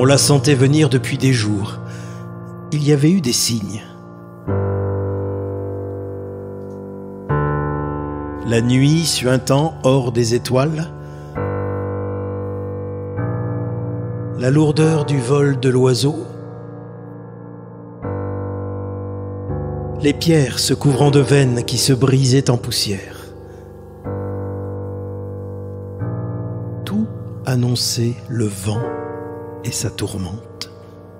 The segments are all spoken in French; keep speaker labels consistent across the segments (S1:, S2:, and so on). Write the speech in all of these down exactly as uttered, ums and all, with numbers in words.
S1: On la sentait venir depuis des jours. Il y avait eu des signes. La nuit suintant hors des étoiles, la lourdeur du vol de l'oiseau, les pierres se couvrant de veines qui se brisaient en poussière. Tout annonçait le vent et sa tourmente.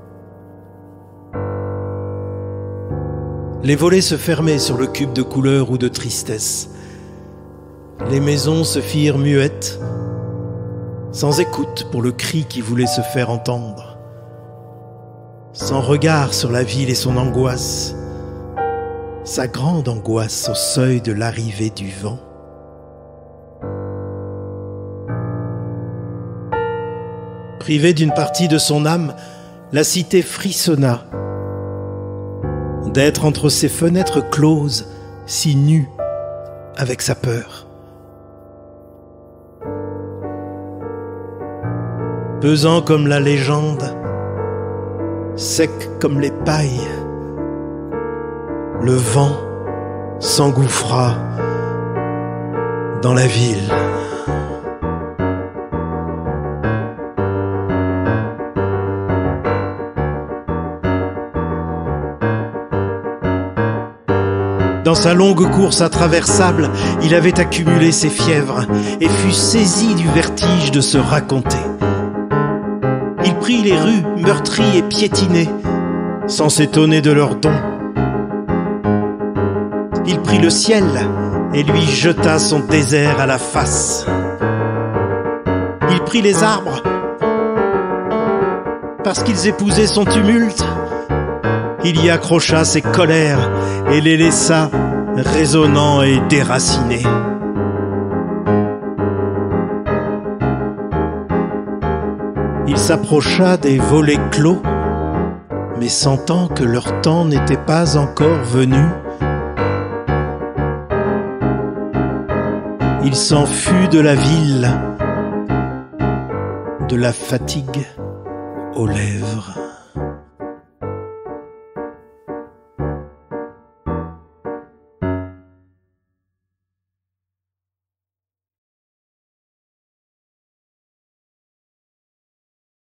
S1: Les volets se fermaient sur le cube de couleur ou de tristesse. Les maisons se firent muettes, sans écoute pour le cri qui voulait se faire entendre, sans regard sur la ville et son angoisse, sa grande angoisse au seuil de l'arrivée du vent. Privée d'une partie de son âme, la cité frissonna d'être entre ses fenêtres closes, si nue avec sa peur. Pesant comme la légende, sec comme les pailles, le vent s'engouffra dans la ville. Dans sa longue course à travers sable, il avait accumulé ses fièvres et fut saisi du vertige de se raconter. Il prit les rues meurtries et piétinées, sans s'étonner de leurs dons. Il prit le ciel et lui jeta son désert à la face. Il prit les arbres parce qu'ils épousaient son tumulte. Il y accrocha ses colères et les laissa résonnants et déracinés. Il s'approcha des volets clos, mais sentant que leur temps n'était pas encore venu, il s'enfuit de la ville, de la fatigue aux lèvres.